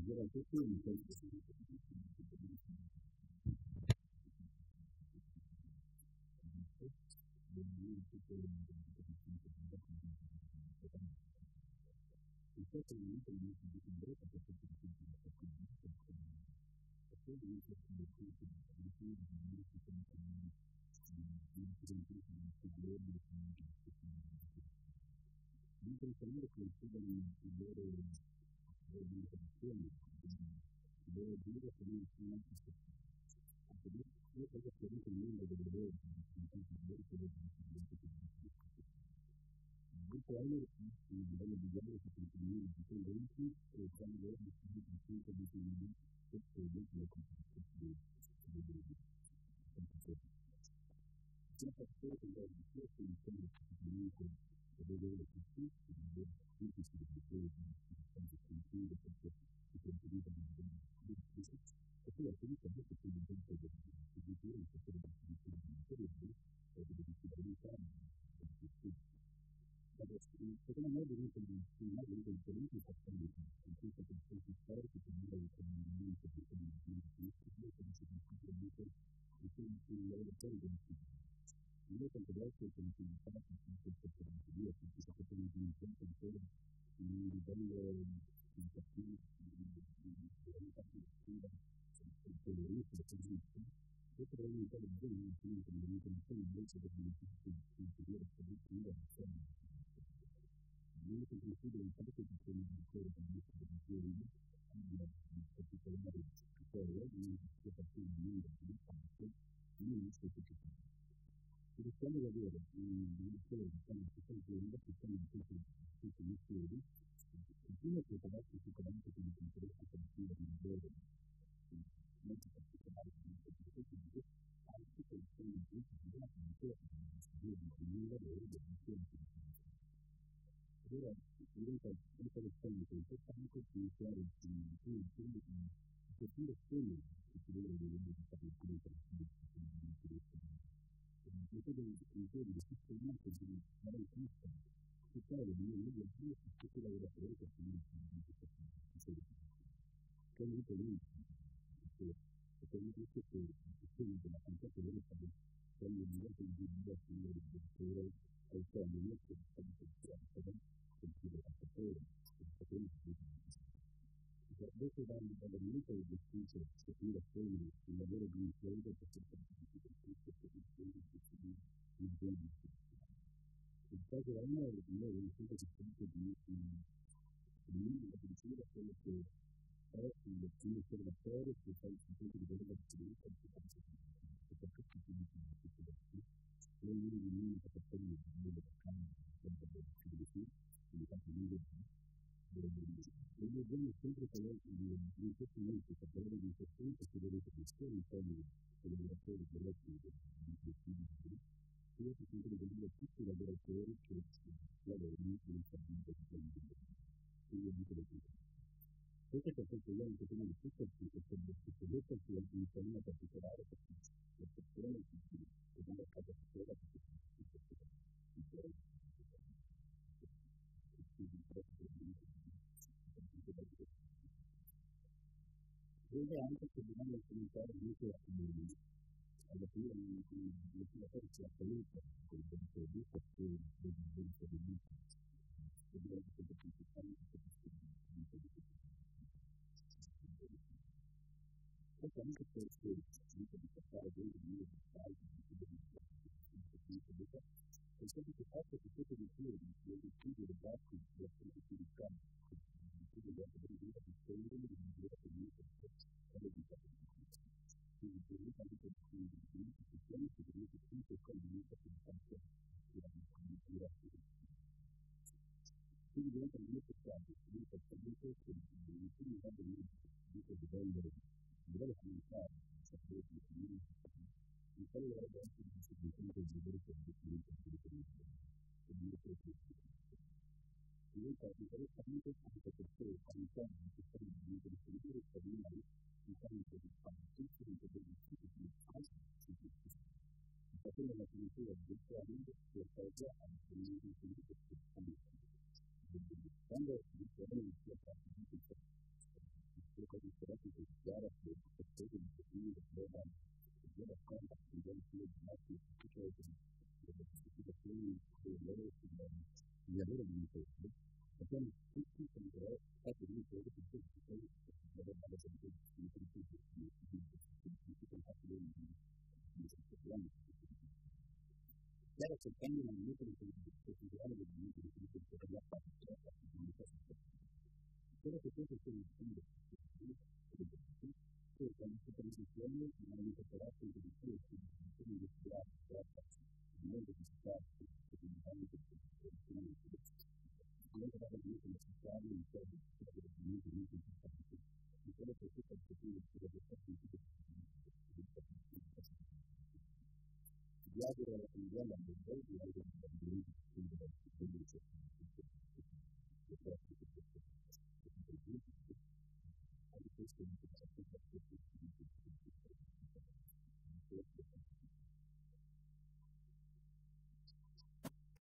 durante il film pensando che il loro organizzazione, il loro dire che non si io cosa che dico il mondo delle loro dopo anni il livello di genere si continua di dipendenti e quando loro decidono di finire di finire questo è il una persona che deve essere sempre comunque vedere tutti tutti si deve sempre sentire perché si condividono e poi attività che si diventa di più in questo periodo e di disabilità secondo me diventa differenti fattori in cui si possono fare che si vive il comunità che si il loro io considero che l'utilità di questo servizio tutti i fattori di incontro il livello di cattivo di qualità positiva il terrorismo il servizio questo è un po' di informazione invece del superiore produttivo io che considero il fatto che c'è un piccolo servizio di giorni in particolare di partire di lungo di parte io inizio rischiamo di avere un ministero di azienda che sono in tutti gli studi il primo è prepararsi sicuramente con l'interesse operativa di lavoro molto particolare anche per il tema di della di lavoro allora diventa interessante e importante iniziare a capire come si deve fare il sistema che si fare il sistema che poi tutti i lavoratori che sono comunque lui perché mi dice che il della cantatore quando mi dice di dire che autonomo che sta di il cantatore dopo dal momento del difficile capire come il lavoro di impresa perché il caso è una delle cose che sempre di addirittura quello che è il primo osservatore che fa il sistema di vedere la possibilità di perché si non uno di noi che per il mondo del campo e dobbiamo sempre tenere in questo momento per parlare di persone che dovete gestire in termini di lavoratori diretti io ti sento di dire a tutti i lavoratori che lavorano in famiglia quindi io dico questo è perché io anche prima di tutto questo detto che in famiglia particolare perché le persone che vanno a casa sera deve anche che bisogna comunicare anche alla fine la forza la salute con il visto che anche perché di portare dentro di è stato che fatto che tutto di più di studio dei dati della produttività degli altri di spendono di migliore per il quindi per il caso per cui i sistemi che dovete sempre comunicare per il fatto quindi diventa molto chiaro diventa che il primo caso di livello comunitario sapere che il quale dovrebbe essere il seguito di vedere per diventa interessante anche perché all'interno di questo momento di seguire stabilire il tempo di fare tutti i di facendo la cultura del planning che serve a definire il seguito quando il planning si è fatto tempo, abbiamo tutti però fatto di quello che poi dovrebbe essere il principio di contatti di programmi. Chiaro che il cambio nel metodo procedurale del movimento di sviluppo della pratica è una cosa quello che penso che il fondo è una transizione in una incorporazione di istituzioni industriali in modo di stare di anche da vedere necessario in termini di importanti di quello che è il futuro delle partite di auguro alla comunità di auguro